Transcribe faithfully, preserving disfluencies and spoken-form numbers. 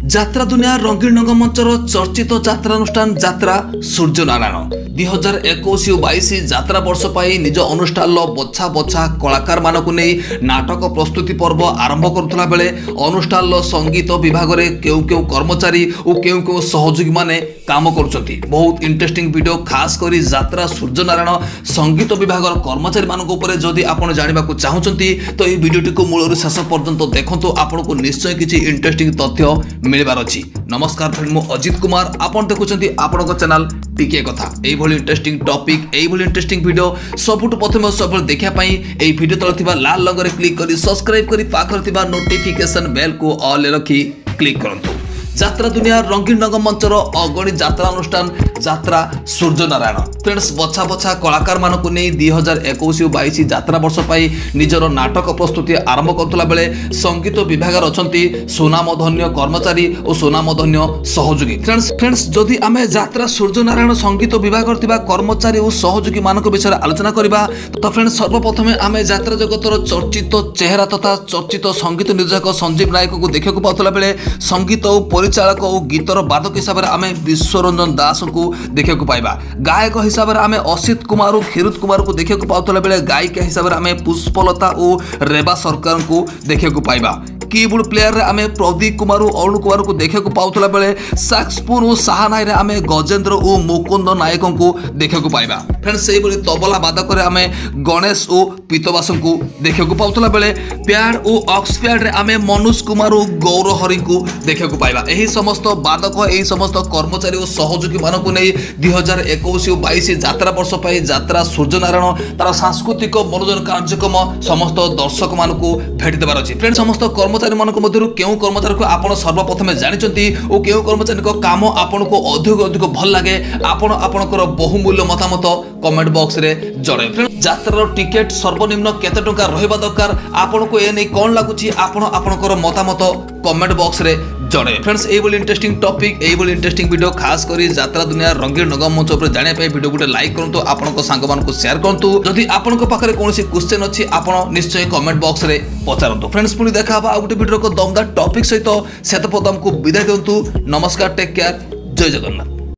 যাত্রা দুনিয়া রঙিন রঙ্গমঞ্চর চর্চিত যাত্রানুষ্ঠান যাত্রা সূর্যনারায়ণ দুই হাজার একুশ বাইশ যাত্রা বর্ষ পাই নিজ অনুষ্ঠান বছা বছা কলাকার মানুষ নেই নাটক প্রস্তুতি পর্ব আরম্ভ করুলা বেলে অনুষ্ঠান সঙ্গীত বিভাগরে কেউ কেউ কর্মচারী ও কেউ কেউ সহযোগী মানে কাম করছেন। বহুত ইন্টারেস্টিং ভিডিও খাস করে যাত্রা সূর্যনারায়ণ সঙ্গীত বিভাগর কর্মচারী মানুষ উপরে যদি আপনার জাঁয়া চাহুমান তো এই ভিডিওটি মূলর শেষ পর্যন্ত দেখুন আপনার নিশ্চয় কিছু ইন্টারেস্টিং তথ্য মিলবার অছি। নমস্কার ফ্রেন্ড, মু অজিত কুমার, আপনার দেখুছেন আপনার চ্যানেল টিকে কথা। এইভাবে ইন্টারেস্টিং টপিক এইভাবে ইন্টারেস্টিং ভিডিও সবুঠ প্রথমে সব দেখা এই ভিডিও তলে থাকা লাল রঙরে ক্লিক করে সবসক্রাইব করে পাখে থাকা নোটিফিকেশন বেল को ऑल रखी क्लिक करंतु। যাত্রা দুনিয়ার রঙিন রঙ্গমঞ্চর অগণি যাত্রা অনুষ্ঠান যাত্রা সূর্যনারায়ণ ফ্রেন্ডস বছা বছা কলাকার মানুষ নিয়ে দুই হাজার একুশ বাইশ যাত্রা বর্ষ পাই নিজের নাটক প্রস্তুতি আরম্ভ করুলা বেলে সঙ্গীত বিভাগের অনেক সুনামধন্য কর্মচারী ও সুনামধন্য সহযোগী। ফ্রেন্ডস ফ্রেন্ডস যদি আমি যাত্রা সূর্যনারায়ণ সঙ্গীত বিভাগর থাকা কর্মচারী ও সহযোগী মান বিষয়ে আলোচনা করা তো ফ্রেন্ডস সর্বপ্রথমে আমি যাত্রা জগতর চর্চিত চেহারা তথা চর্চিত সঙ্গীত নির্দেশক সঞ্জীব নায়ক দেখা পাওয়া বেলে সঙ্গীত ও परिचालक और गीतर बादक हिसाब से आम विश्वरंजन दास को देखा पाइबा। गायक हिसाब से आम असित कुमार और क्षीरोद कुमार को देखा पाला बेले गायिका हिसाब से आम पुष्पलता और रेबा सरकार को देखा पाइबा। कीबोर्ड प्लेयर रे आमे प्रदीप कुमार और अरुण कुमार को देखा पाउला बेले सैक्सफोन और साहानाई रे आमे गजेंद्र और मुकुंद नायक को देखा पाइबा। फ्रेंड्स से तबला बादक रे आमे गणेश और पीतवास को देखा पाउला बेले प्याड और ऑक्सफोर्ड रे आमे मनोज कुमार और गौर हरि को देखा पाइबा। यही समस्त बादक यही समस्त कर्मचारी और सहयोगी मान को नहीं दुई हजार एकुश बैश यात्रा वर्ष पाई यात्रा सूर्यनारायण तार सांस्कृतिक मनोरंजन कार्यक्रम समस्त दर्शक मान को भेटी देवार अच्छी। फ्रेंड्स समस्त कर्मचारी मान क्यों कर्मचारी को आप सर्वप्रथम जानते और क्यों कर्मचारी काम आपन को अधिक अधिक भल लगे आपण आपणकर बहुमूल्य मतामत कमेंट बॉक्स रे जणाइबे। फ्रेंड्स यात्रार टिकेट सर्वनिम्न केते टंका रहबा दरकार आपण को ए नै कोन लागुची आपण आपणकर मतामत कमेंट बॉक्स रे जणाइबे। फ्रेंड्स एइबोली इंटरेस्टिंग टॉपिक एइबोली इंटरेस्टिंग वीडियो खास करी यात्रा दुनिया रंगीन रंगमंच उपर जानिया पे वीडियो गुटे लाइक करंतु आपनको सांग मान को शेयर करंतु। जदि आपनको पाखरे कोनोसी क्वेश्चन अछि आपण निश्चय कमेंट बॉक्स रे पचारंतु। फ्रेंड्स पुनी देखा बा गुटे वीडियो को दमदार टॉपिक सहित सेत पदम को विदाय दियंतु। नमस्कार, टेक केयर, जय जगन्नाथ।